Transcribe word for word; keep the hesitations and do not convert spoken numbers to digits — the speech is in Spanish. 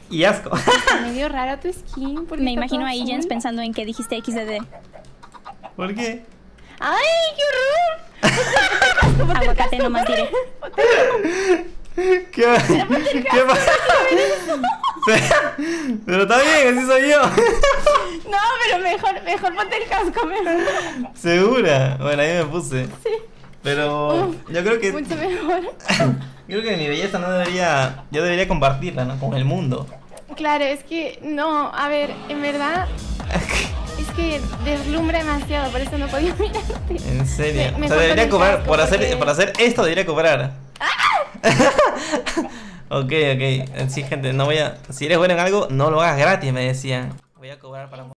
y asco. Está medio rara tu skin. ¿Por qué Me está imagino toda ahí Jens azul? pensando en que dijiste equis de de. ¿Por qué? ¡Ay, qué horror! Aguacate no más diré. ¿Qué, ¿Qué pasa? Pero está bien, así soy yo. No, pero mejor, mejor ponte el casco, mejor. ¿Segura? Bueno, ahí me puse. Sí. Pero Uf, yo creo que mucho mejor. Yo creo que mi belleza no debería, yo debería compartirla, ¿no? Con el mundo. Claro, es que no, a ver, en verdad es que deslumbra demasiado, por eso no podía mirarte. En serio. Me- O sea, mejor debería con el cobrar casco, por hacer porque- por hacer esto debería cobrar. Ok, ok. Sí, gente, no voy a. Si eres bueno en algo, no lo hagas gratis, me decían. Voy a cobrar para